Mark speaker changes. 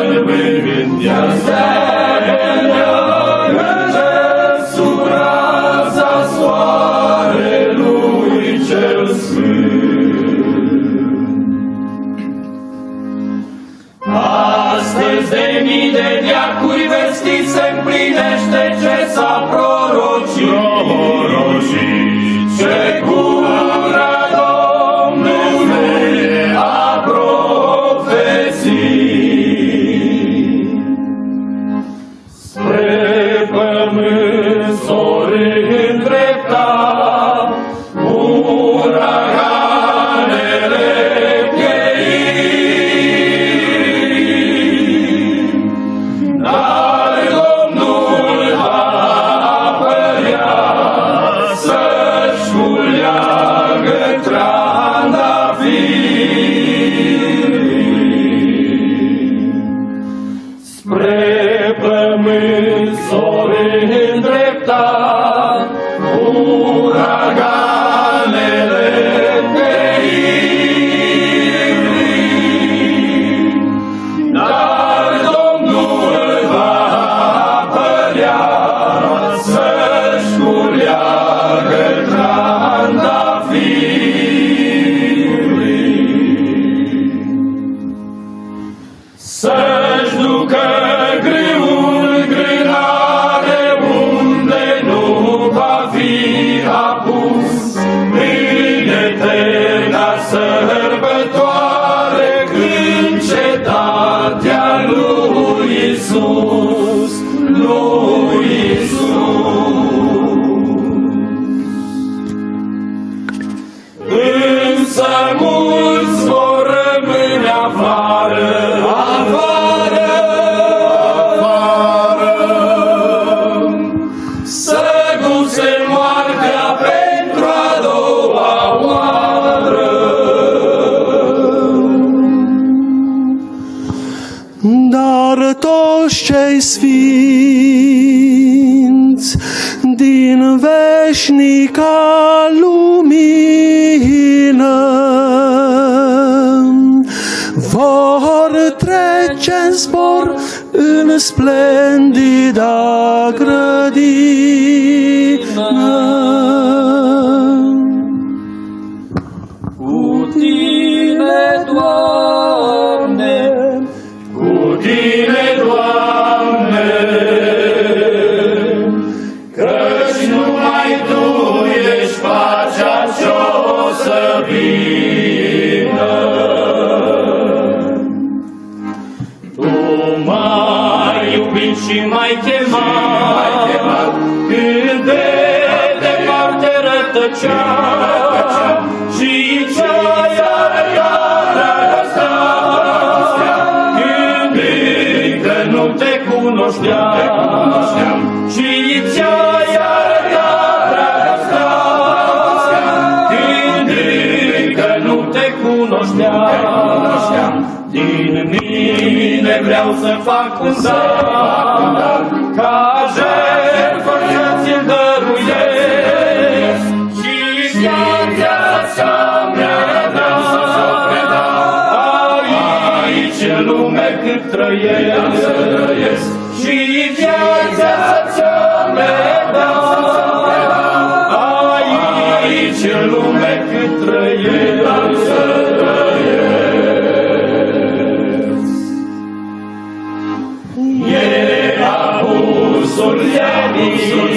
Speaker 1: cei sfinți din veșnica lumină vor trece în zbor în splendida grădină.
Speaker 2: Cu tine, Doamne, cu tine, Doamne, căci numai Tu ești pacea ce-o să vină. Tu m-ai iubit și m-ai chemat, când de departe rătăceam, și ți-ai arătat dragostea, când încă nu te cunoșteam, și ți-ai arătat dragostea, când încă nu te cunoșteam. Din mine vreau să fac un dar, ca jertfă ți-l dăruiesc, și viața mea vreau să o predau, aici în lume cât trăiesc, și viața mea vreau să o predau, aici în lume cât trăiesc. Era abusul